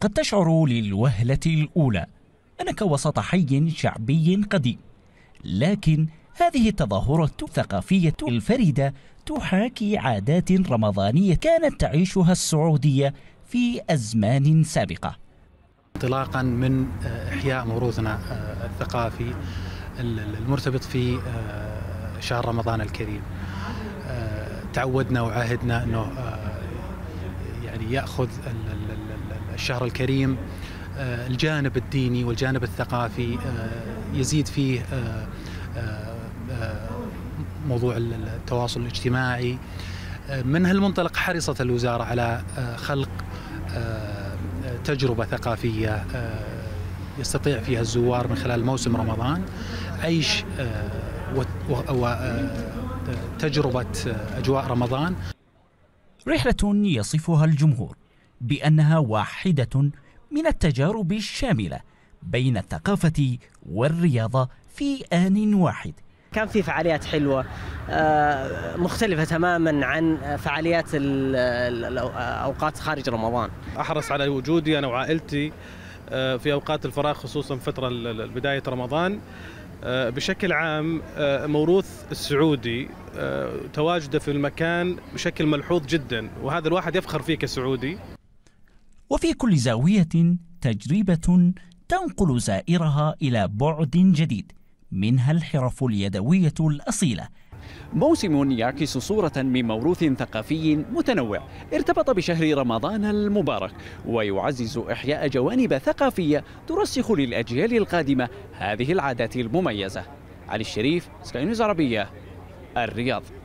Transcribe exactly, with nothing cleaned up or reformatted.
قد تشعر للوهلة الأولى أنك وسط حي شعبي قديم، لكن هذه التظاهرة الثقافية الفريدة تحاكي عادات رمضانية كانت تعيشها السعودية في أزمان سابقة. انطلاقا من إحياء موروثنا الثقافي المرتبط في شهر رمضان الكريم، تعودنا وعاهدنا أنه يعني يأخذ الشهر الكريم الجانب الديني والجانب الثقافي، يزيد فيه موضوع التواصل الاجتماعي. من هالمنطلق حرصت الوزارة على خلق تجربة ثقافية يستطيع فيها الزوار من خلال موسم رمضان عيش وتجربة أجواء رمضان. رحلة يصفها الجمهور بأنها واحدة من التجارب الشاملة بين الثقافة والرياضة في آن واحد. كان في فعاليات حلوة مختلفة تماما عن فعاليات الأوقات خارج رمضان. أحرص على وجودي أنا وعائلتي في أوقات الفراغ، خصوصا فترة بداية رمضان. بشكل عام موروث السعودي تواجده في المكان بشكل ملحوظ جدا، وهذا الواحد يفخر فيه كسعودي. وفي كل زاوية تجربة تنقل زائرها إلى بعد جديد، منها الحرف اليدوية الأصيلة. موسم يعكس صورة من موروث ثقافي متنوع ارتبط بشهر رمضان المبارك، ويعزز إحياء جوانب ثقافية ترسخ للأجيال القادمة هذه العادات المميزة. علي الشريف، سكاي نيوز عربية، الرياض.